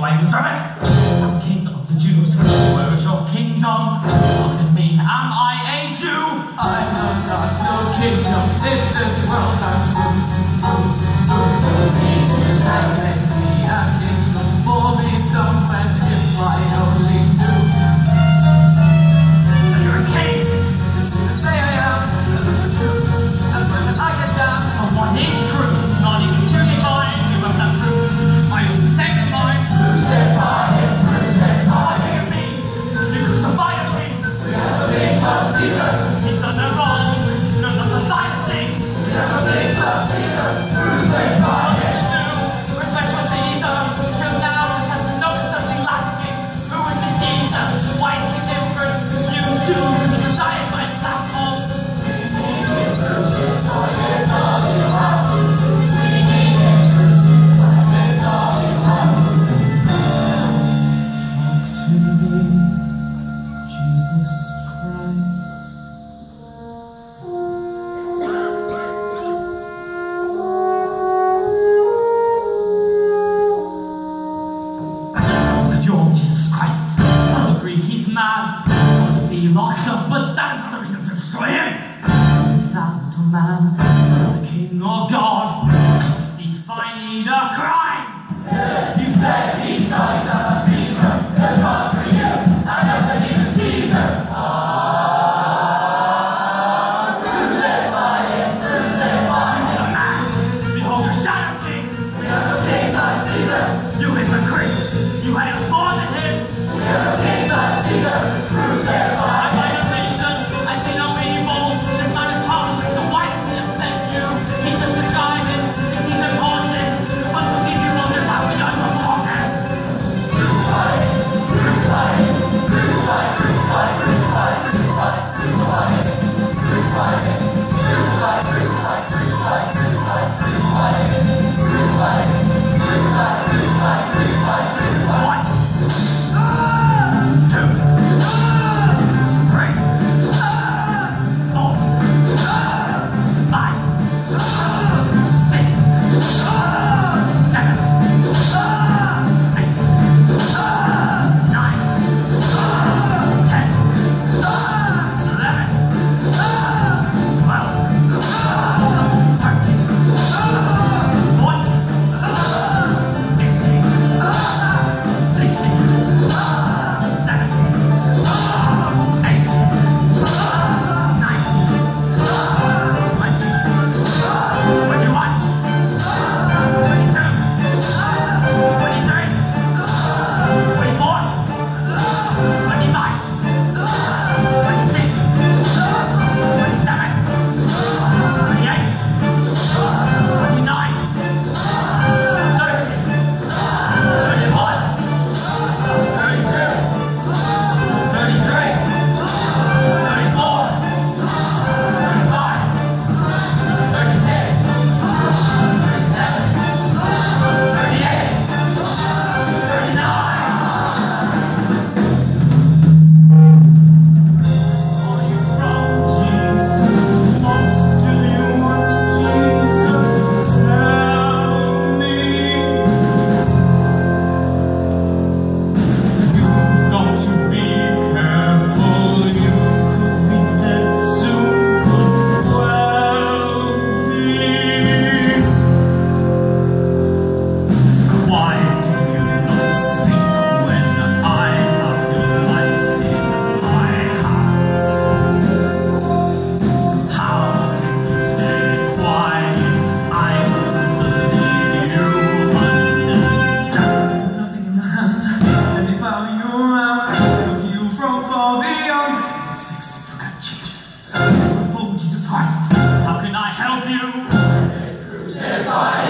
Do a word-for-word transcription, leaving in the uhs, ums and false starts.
why you deserve it. As King of the Jews, where is your kingdom? Look at me, am I a Jew? I have got no kingdom in this world. I'm good, good, good for me. Make me a kingdom for me somewhere if I only knew. That you're a king. It's easy to say I am, because of the truth. And when I get down on what is true, not easy to define, you have not truth. I use the same as mine. Crucify him, crucify him. Me, you crucify a king. We have a big of Caesar. He's done no wrong, none of the side of things. We have a big of Caesar. Crucify him. Respect for Caesar. Till now, just have to notice something lacking. Who is this Jesus? Why is he different? You choose the Messiah, but it's not all. We need him crucified, it's all you have. We need him crucified, it's all you have. Talk to me, Jesus Christ. Look at your Jesus Christ. I'll agree he's mad. Want to be locked up, but that is not the reason to destroy him. He's a sad little man, not a king or God. Thief, I need a crime. He says he's not a blasphemer, the God for you, and doesn't even Caesar. Ah, crucify him, crucify him. The man, behold your shadow king. We have a king like Caesar. You hypocrites, you hate us more than him. We have a king like Caesar. Crucify I him. find a reason, I see no evil. This man is harmless, so why does he upset you? He's just misguided, thinks he's important. Wants to give you all this happy unsupport. Crucify him, crucify him, crucify, crucify, crucify, crucify, crucify him, crucify him, crucify, crucify, crucify, crucify, crucify him, crucify him, crucify, crucify, crucify, crucify. One, two, three, four, five, six, seven, eight, nine, ten, eleven, twelve, thirteen, fourteen, fifteen, sixteen, seventeen, eighteen, nineteen, twenty, twenty-one, twenty-two, twenty-three, twenty-four, twenty-five, twenty-six, twenty-seven, twenty-eight, twenty-nine, thirty, thirty-one, thirty-two, thirty-three, thirty-four, thirty-five, thirty-six, thirty-seven, thirty-eight, thirty-nine. Are you from Jesus? What do you want, Jesus? Tell me. You've got to be careful. You could be dead soon. Could well be. Why do you not speak when I have your life in my hand? How can you stay quiet? I want to believe you understand. Nothing in my hands, and they bow you around. Look you from far beyond. It's fixed, you can't change it. For Jesus Christ, how can I help you? Crucify